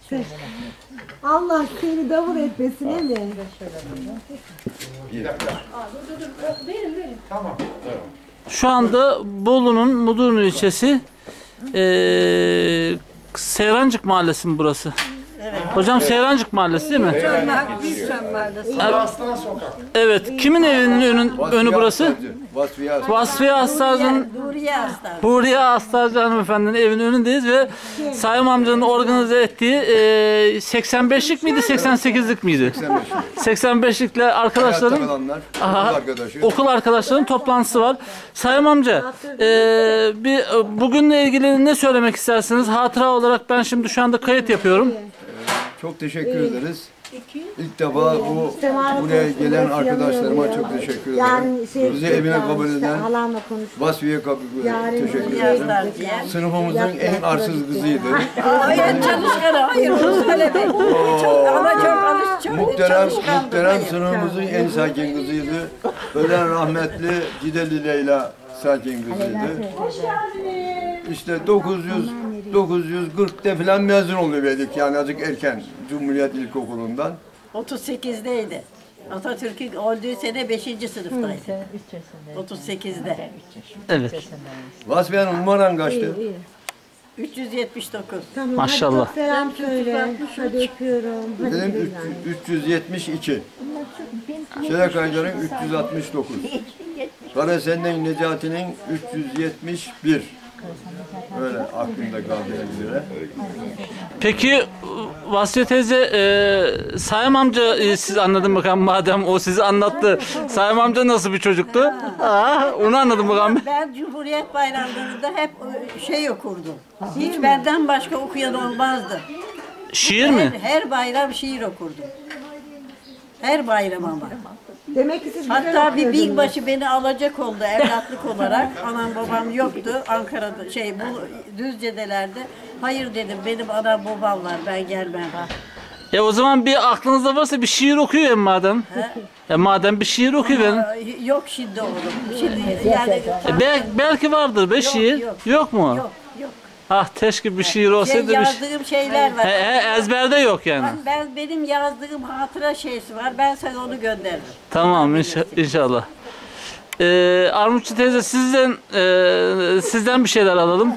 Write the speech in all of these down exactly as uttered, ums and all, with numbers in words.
Allah seni davul etmesin değil mi? Bir dakika. Verin verin. Tamam. Şu anda Bolu'nun Mudurnu ilçesi eee Seyrancık Mahallesi mi burası? Evet. Hocam Seyrancık Mahallesi değil mi? Aslan Sokak. Evet. Kimin evinin önü, önü burası? Vasfiye Aslan. Vasfiye Astarcı'nın Huriye Aslan. Huriye Astarcı hanımefendinin evinin önündeyiz ve Sayım amcanın organize ettiği eee seksen beşlik miydi, seksen sekizlik miydi? seksen beşlikle arkadaşların aha, arkadaşı. okul arkadaşlarının toplantısı var. Sayım amca, eee bir bugünle ilgili ne söylemek istersiniz? Hatıra olarak ben şimdi şu anda kayıt yapıyorum. Çok teşekkür ederiz. İlk defa bu buraya gelen arkadaşlarıma çok teşekkür ederim. Bizi evine kabul eden Vasfiye kabul teşekkür ederim. Sınıfımızın en arsız kızıydı. Hayır çalışkanı, hayır onu söyleme. Çok ama çok alış, çok Muhterem, muhterem sınıfımızın en sakin kızıydı. Ölen rahmetli Cideli Leyla sakin kızıydı. İşte dokuz yüz dokuz yüz kırk'ta falan mezun oluverdik yani azıcık erken Cumhuriyet İlkokulu'ndan. otuz sekizdeydi. Atatürk'ün öldüğü sene beşinci sınıftaydı. otuz sekizde. Evet. Vasfiye'nin numaran kaçtı? üç yüz yetmiş dokuz. Tamam, Maşallah. hadi çok selam söyle. Hadi öpüyorum. Hadi Benim güzel. üç yüz yetmiş iki. Şeref Aydar'ın üç yüz altmış dokuz. Karasen'den Necati'nin üç yüz yetmiş bir. Öyle aklımda kaldığı üzere. Peki Vasfiye teyze, e, Sayım amca e, siz anladın bakalım madem o sizi anlattı. Sayım amca nasıl bir çocuktu? Aa, onu anladım bakalım. Ben Cumhuriyet Bayramlarında hep şey okurdum. Hiç benden başka okuyan olmazdı. Şiir mi? Her, her bayram şiir okurdum. Her bayram ama. Demek ki siz güzel Hatta bir okuyordunuz. binbaşı beni alacak oldu evlatlık olarak. Anam babam yoktu Ankara'da şey bu Düzce'delerde. Hayır dedim benim anam babam var ben gelmem. Ya o zaman bir aklınızda varsa bir şiir okuyun madem. Ya madem bir şiir okuyun. Aa, Yok şimdi oğlum. Şimdi yani E, bel- belki vardır be şiir. yok. Yok mu? yok yok. Ah teşke bir şiir Şey, olsaydı. Bir şey. yazdığım şeyler var. He, he, ezberde yok yani. Ben, ben benim yazdığım hatıra şeysi var. Ben sana onu gönderirim. Tamam inşa- inşallah. Ee, Armutçu teyze sizden e, sizden bir şeyler alalım.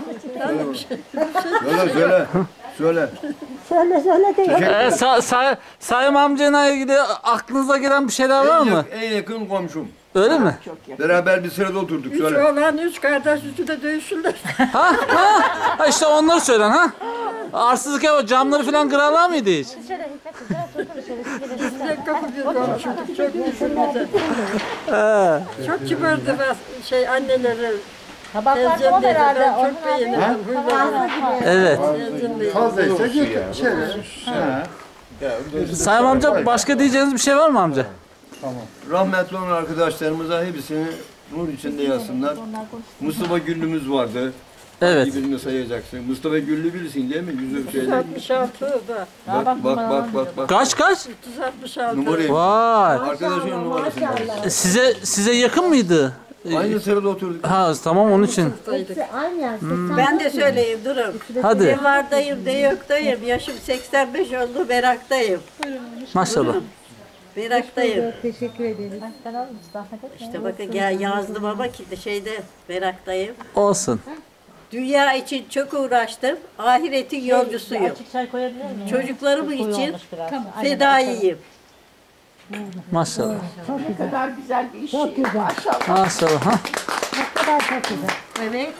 Söyle söyle. Söyle. Söyle söyle de. Ee, sa sa Sayım amcayla ilgili aklınıza gelen bir şeyler var mı? En yakın komşum. Öyle mi? Beraber bir sırada oturduk Üç söyle. oğlan, üç kardeş, üçü de dövüşürler. Ha? Ha? Ha işte onları söylen ha. Arsızlık ya o camları falan kırarlar mıydı hiç? Komşuyduk, çok düşünmedi. Çok kibardı ben şey anneleri. Tabaklar da o herhalde. Ben Orhan çok abi. beğenirim. Evet. Fazlaysa götür. Sayım amca başka diyeceğiniz bir şey var mı amca? Rahmetli olan arkadaşlarımıza hepsini nur içinde yazsınlar. Mustafa Güllü'müz vardı. Evet. Birini sayacaksın. Mustafa Güllü bilirsin değil mi? Yüzü şeyle. altmış altı da. Bak bak bak bak bak. Kaç kaç? üç yüz altmış altı. Numarayı. Vay. Arkadaşın numarasını. yaz. Size size yakın mıydı? Aynı sırada oturduk. Ha tamam onun için. Hepsi aynı yer. Ben de söyleyeyim durun. Hadi. Ne vardayım ne yoktayım. Yaşım seksen beş oldu meraktayım. Maşallah. Meraktayım. Teşekkür ederiz. Ben alayım, zahmet etme. İşte bakın gel yazdım ama ki şeyde meraktayım. Olsun. Dünya için çok uğraştım. Ahiretin yolcusuyum. Açık çay koyabilir miyim? Çocuklarım Koyu için olmuş biraz. fedaiyim. Maşallah. Ne kadar güzel bir iş. Çok güzel. Maşallah. Ha? Ne kadar çok güzel. Evet.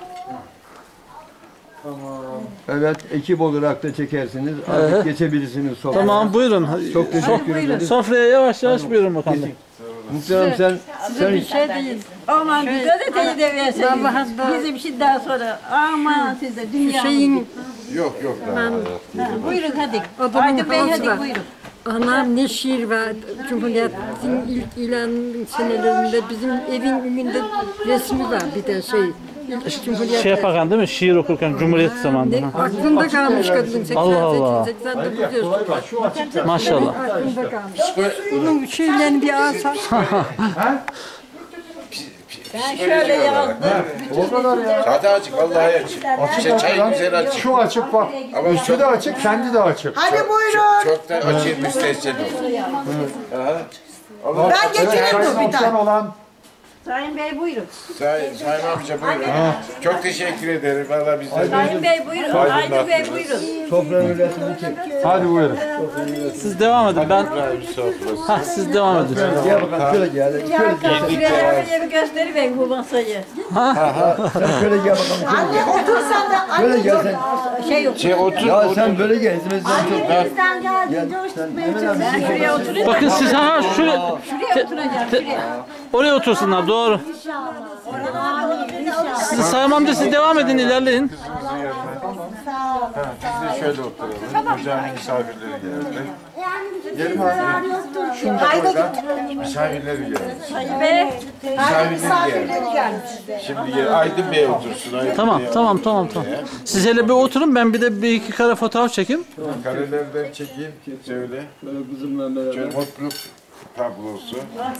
Evet, ekip olarak da çekersiniz. Artık Evet. geçebilirsiniz sofraya. Tamam buyurun. Çok teşekkür ederim. Sofraya yavaş yavaş buyurun bakalım. Muhterem sen, sen Bir şey değil. Aman gazeteyi de verseniz. Bizim şimdiden sonra. Aman size dünya. Şeyin, yok yok daha. buyurun hadi. Aydın Bey hadi buyurun. Anam ne şiir var. Cumhuriyet'in ilk ilan senelerinde bizim evin önünde resmi var bir de şey. İlk Cumhuriyet. Şey yaparken değil mi? Şiir okurken Cumhuriyet zamanında. Ha? Aklımda kalmış kadın. Allah Allah. seksen sekiz seksen dokuz Maşallah. aklımda kalmış. Bunun şeylerini bir alsam. Ben şöyle yazdım. O kadar ya. Zaten açık, vallahi açık. Açık İşte çay açık. güzel açık. Şu açık bak. Ama Üstü çok- de açık, kendi de açık. Hadi buyurun. Çok da açık müstehcen olur. Bak, Ben getireyim evet, dur bir Sayın tane. Amcan olan. Sayın Bey buyurun. Say, Sayın amca buyurun. Çok teşekkür ederim. Valla biz de Sayın Bey buyurun. Aydın Bey buyurun. Toprağın resmini çek. Hadi buyurun. Siz devam edin. Ben ha siz devam edin. Gel bakalım şöyle gel. Şöyle gel. Şuraya bir yeri gösteriverin bu masayı. Sen şöyle gel bakalım. Anne otur sen de. Anne Şöyle gel sen. Şey yok. şey otur. Ya otur. sen böyle gel. İzmir'den çok gel. Bizden geldiğince hoş Sen tutmaya hemen abi. Ben şuraya oturayım. Bakın siz ha şuraya Şuraya oturacağım. Şuraya. oraya otursunlar doğru. Siz Sayın amca siz devam edin ilerleyin. Biz de şöyle oturalım. Hocamın misafirleri geldi. Yani bizim Yerim zarar abi. yoktur. Şunu da koydan. Misafirleri geldi. Sayın Bey. Misafirleri geldi. Şimdi gel. Aydın Bey otursun. Aydın Tamam Bey tamam tamam tamam. Siz hele bir oturun ben bir de bir iki kare fotoğraf çekeyim. Karelerden çekeyim. Şöyle. Böyle kızımla beraber. Şöyle mutluluk tablosu.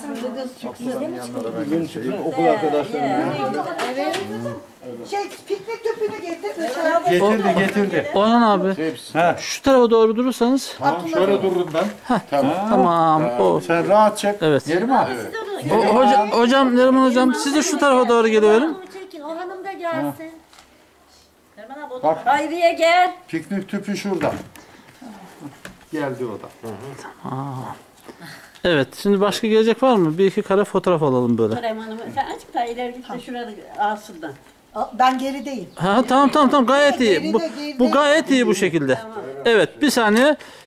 Bugün çıkın okul arkadaşlarım. Şey piknik tüpünü getir. Getirdi getirdi. Orhan abi Hepsi. şu tarafa doğru durursanız Tamam şöyle durun ben. tamam. O. Sen rahat çek. Evet. Yerim abi. O, hocam, hocam Neriman hocam siz de şu tarafa doğru geliverin. Onu çekin. O hanım da gelsin. Hayriye gel. Piknik tüpü şurada. Geldi o da. Evet şimdi başka gelecek var mı? Bir iki kare fotoğraf alalım böyle. Kerem Hanım sen açık da ileri git de şurada ağzından. Ben gerideyim. Ha tamam tamam tamam gayet iyi. Bu, Geride, geride. bu gayet iyi bu şekilde. Evet bir saniye.